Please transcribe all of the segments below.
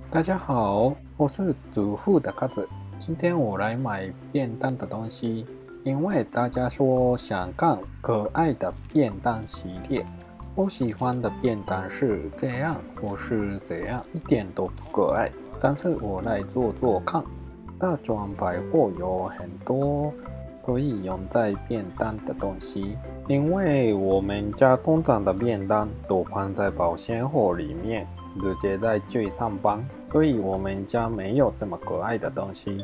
大家好，我是主妇的卡子。今天我来买便当的东西，因为大家说想看可爱的便当系列。我喜欢的便当是这样或是这样，一点都不可爱。但是我来做做看。大专百货有很多可以用在便当的东西，因为我们家通常的便当都放在保鲜盒里面，直接带去上班，所以我们家没有这么可爱的东西。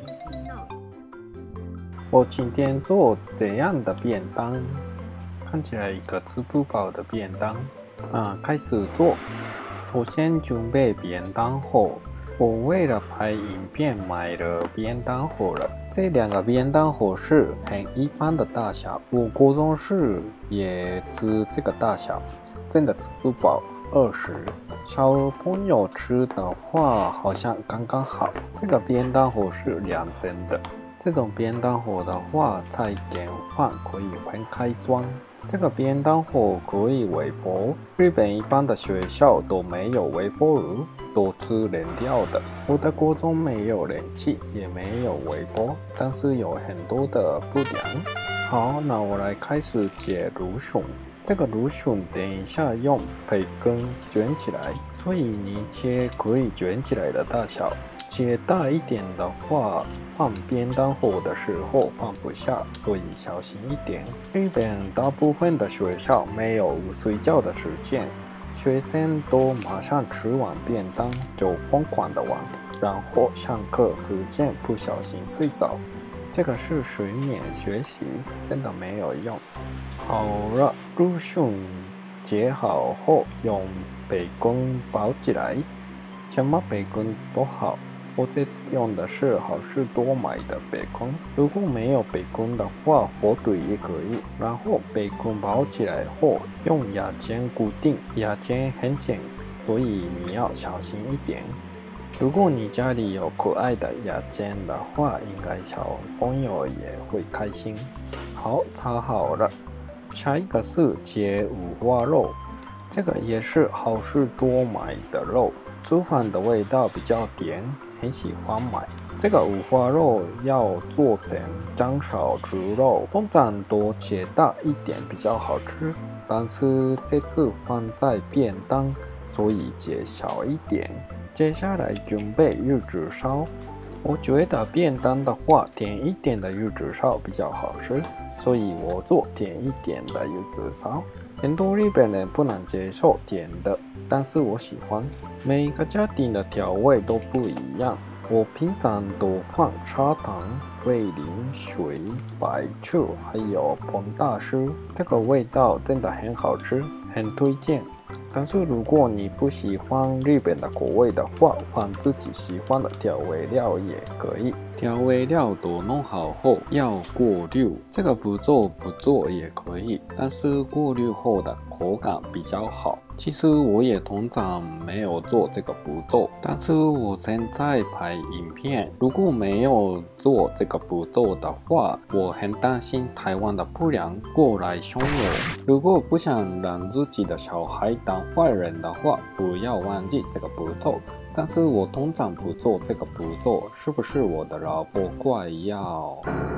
我今天做这样的便当，看起来一个吃不饱的便当。开始做。首先准备便当盒。我为了拍影片买了便当盒了。这两个便当盒是很一般的大小，我高中时也吃这个大小，真的吃不饱20。小朋友吃的话好像刚刚好。这个便当盒是2层的，这种便当盒的话，菜跟饭可以分开装。这个便当盒可以微波，日本一般的学校都没有微波炉，都吃冷掉的。我的国中没有冷气，也没有微波，但是有很多的不良。好，那我来开始解芦笋。这个芦笋等一下用培根卷起来，所以你切可以卷起来的大小。切大一点的话，放便当盒的时候放不下，所以小心一点。日本大部分的学校没有睡觉的时间，学生都马上吃完便当就疯狂的玩，然后上课时间不小心睡着。这个是睡眠学习，真的没有用。好了，芦笋切好后用培根包起来，什么培根都好。我这次用的是好事多买的培根，如果没有培根的话，火腿也可以。然后培根包起来后，用牙签固定，牙签很紧，所以你要小心一点。如果你家里有可爱的牙签的话，应该小朋友也会开心。好，擦好了。下一个是切五花肉，这个也是好事多买的肉，煮饭的味道比较甜，很喜欢买。这个五花肉要做成姜炒猪肉，通常多切大一点比较好吃，但是这次放在便当，所以切小一点。接下来准备玉子烧，我觉得便当的话，甜一点的玉子烧比较好吃，所以我做甜一点的玉子烧。很多日本人不能接受甜的，但是我喜欢。每个家庭的调味都不一样，我平常都放砂糖、味淋、水、白醋，还有膨大师，这个味道真的很好吃，很推荐。但是如果你不喜欢日本的口味的话，放自己喜欢的调味料也可以。调味料都弄好后要过滤，这个步骤不做也可以，但是过滤后的口感比较好。其实我也通常没有做这个步骤，但是我现在拍影片，如果没有做这个步骤的话，我很担心台湾的不良过来凶我。如果不想让自己的小孩当坏人的话，不要忘记这个步骤。但是我通常不做这个步骤，是不是我的老婆怪要？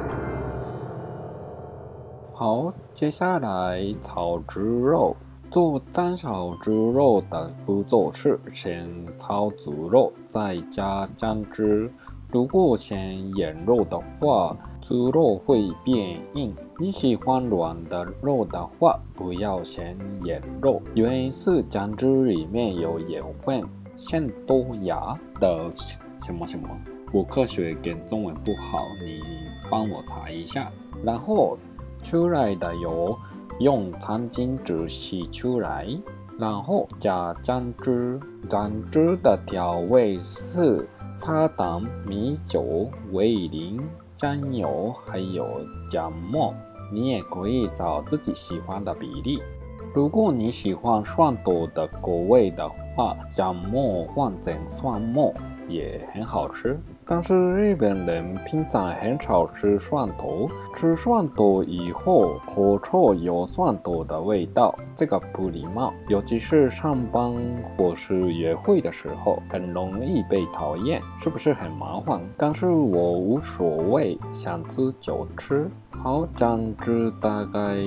好，接下来炒猪肉。做姜炒猪肉的步骤是先炒猪肉，再加姜汁。如果先腌肉的话，猪肉会变硬。你喜欢软的肉的话，不要先腌肉，原因是姜汁里面有盐分。现豆芽的什么什么，我科学跟中文不好，你帮我查一下。然后出来的油用餐巾纸洗出来，然后加姜汁。姜汁的调味是砂糖、米酒、味淋、酱油还有姜末，你也可以找自己喜欢的比例。如果你喜欢蒜头的口味的话，姜末换成蒜末也很好吃。 但是日本人平常很少吃蒜头，吃蒜头以后口臭有蒜头的味道，这个不礼貌。尤其是上班或是约会的时候，很容易被讨厌，是不是很麻烦？但是我无所谓，想吃就吃。好，酱汁大概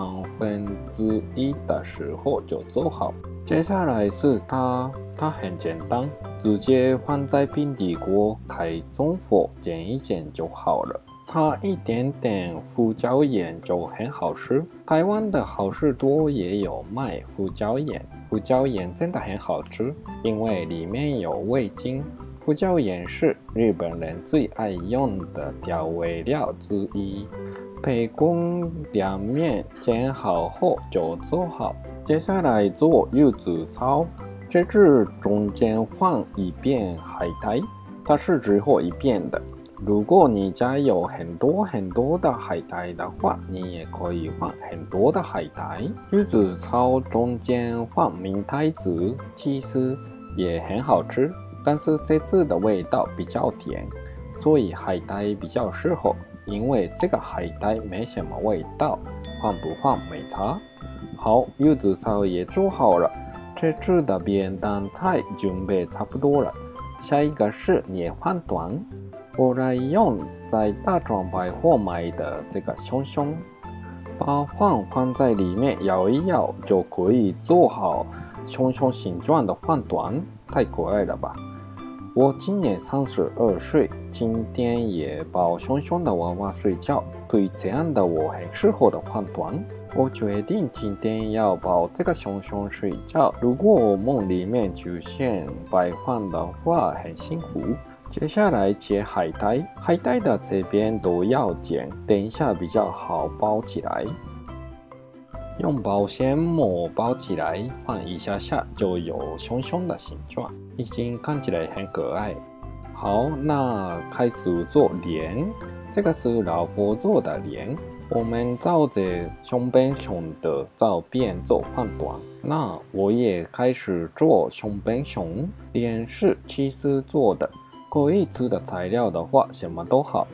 1/3的时候就做好。接下来是它很简单，直接放在平底锅开中火煎一煎就好了，差一点点胡椒盐就很好吃。台湾的好市多也有卖胡椒盐，胡椒盐真的很好吃，因为里面有味精。胡椒盐是日本人最爱用的调味料之一。培根两面煎好后就做好。接下来做柚子烧，这次中间放一片海苔，它是只放一片的。如果你家有很多的海苔的话，你也可以放很多的海苔。柚子烧中间放明太子，其实也很好吃，但是这次的味道比较甜，所以海苔比较适合。因为这个海苔没什么味道，放不放没差。好，柚子烧也做好了，这次的便当菜准备差不多了。下一个是年饭团，我来用在大众百货买的这个熊熊，把饭放在里面摇一摇，就可以做好熊熊形状的饭团，太可爱了吧！我今年32岁，今天也抱熊熊的娃娃睡觉，对这样的我很适合的饭团。我决定今天要抱这个熊熊睡觉。如果我梦里面出现白饭的话，很辛苦。接下来切海苔，海苔的这边都要剪，等一下比较好包起来。用保鲜膜包起来，放一下下就有熊熊的形状，已经看起来很可爱。好，那开始做莲，这个是老婆做的莲。我们照着熊本熊的照片做饭团，那我也开始做熊本熊。莲是起司做的，可以吃的材料的话，什么都好。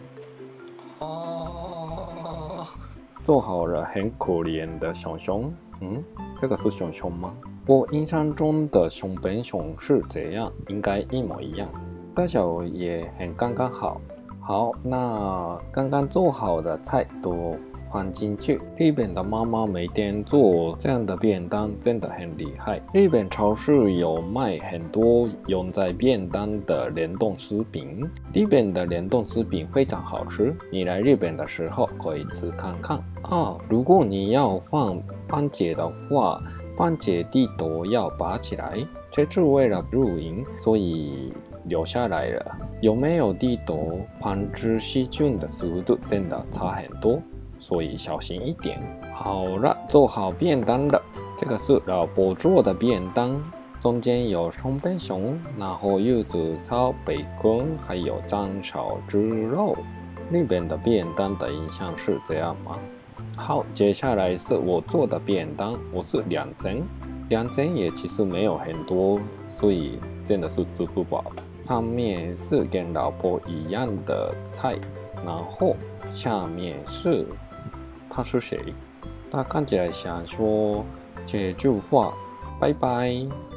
做好了很可怜的熊熊，这个是熊熊吗？我印象中的熊本熊是这样，应该一模一样，大小也很刚刚好。好，那刚刚做好的菜都放进去。日本的妈妈每天做这样的便当真的很厉害。日本超市有卖很多用在便当的冷冻食品，日本的冷冻食品非常好吃，你来日本的时候可以吃看看啊。如果你要放番茄的话，番茄蒂都要拔起来，这次为了录影，所以留下来了。有没有地豆防止细菌的速度真的差很多，所以小心一点。好了，做好便当了。这个是老婆做的便当，中间有松本熊，然后柚子烧、培根，还有章炒猪肉。日本的便当的印象是这样吗？好，接下来是我做的便当，我是2层也其实没有很多，所以真的是吃不饱。上面是跟老婆一样的菜，然后下面是他是谁？他看起来想说这句话，拜拜。